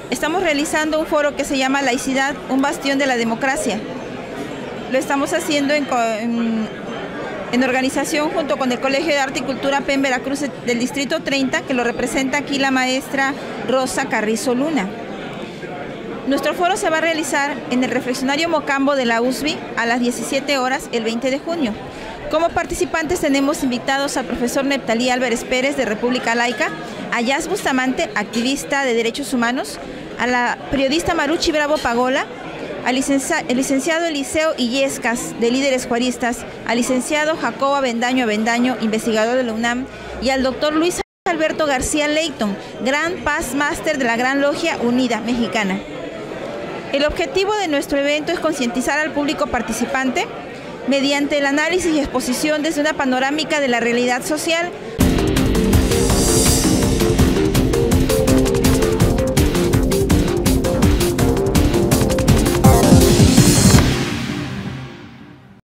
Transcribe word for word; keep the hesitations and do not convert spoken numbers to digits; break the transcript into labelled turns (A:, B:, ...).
A: Estamos realizando un foro que se llama Laicidad, un bastión de la democracia. Lo estamos haciendo en, en, en organización junto con el Colegio de Arte y Cultura P E M Veracruz del Distrito treinta, que lo representa aquí la maestra Rosa Carrizo Luna. Nuestro foro se va a realizar en el Reflexionario Mocambo de la U S B I a las diecisiete horas el veinte de junio. Como participantes tenemos invitados al profesor Neptalí Álvarez Pérez de República Laica, a Yas Bustamante, activista de derechos humanos, a la periodista Maruchi Bravo Pagola, al licencia, el licenciado Eliseo Illescas, de Líderes Juaristas, al licenciado Jacobo Avendaño Avendaño, investigador de la UNAM, y al doctor Luis Alberto García Leighton, Gran Paz Máster de la Gran Logia Unida Mexicana. El objetivo de nuestro evento es concientizar al público participante mediante el análisis y exposición desde una panorámica de la realidad social